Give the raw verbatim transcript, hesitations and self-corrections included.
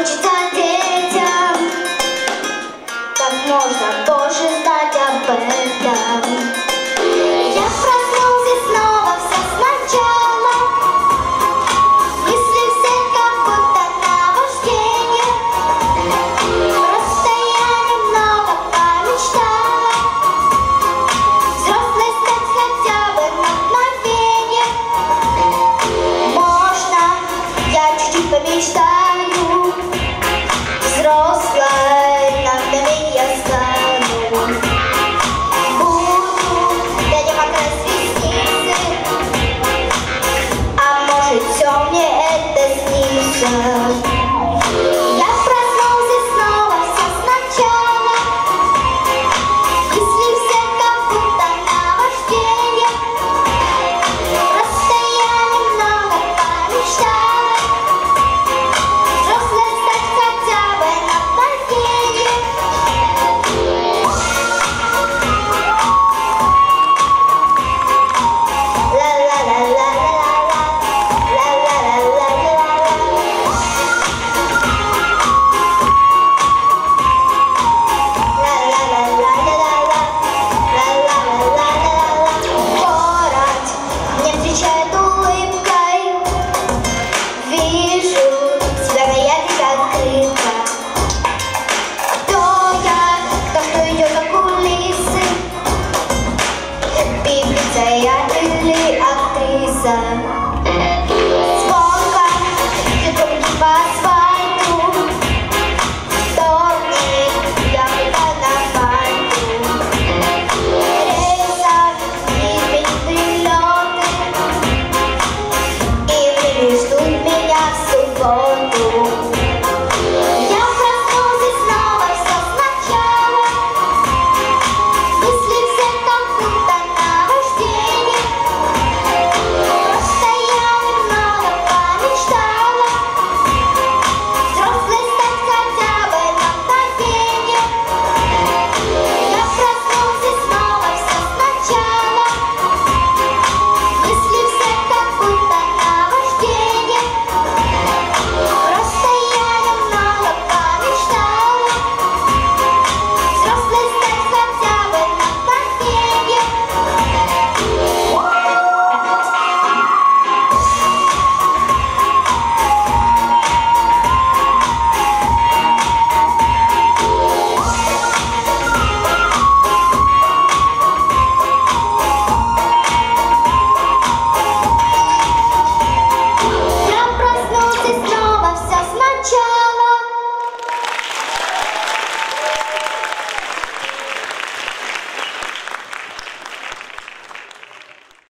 Хочется детям как можно больше знать об этом. Я проснулся снова, все сначала. Мысли все как будто наваждение. Просто я немного помечтала взрослой стать хотя бы на мгновение. Можно я чуть-чуть помечтаю? Взрослой на мгновение стану. Буду дядя покрасить ресницы. А может, все мне это снится? Я проснулся снова, все сначала. Мысли все как будто наваждение. Просто я немного помечтала взрослой стать хотя бы на мгновение. Город меня встречает улыбкой. Вижу себя на ярких открыто. Кто я? Кто что идет за кулисы? Певица я или актриса? Звонко идет по асфальту.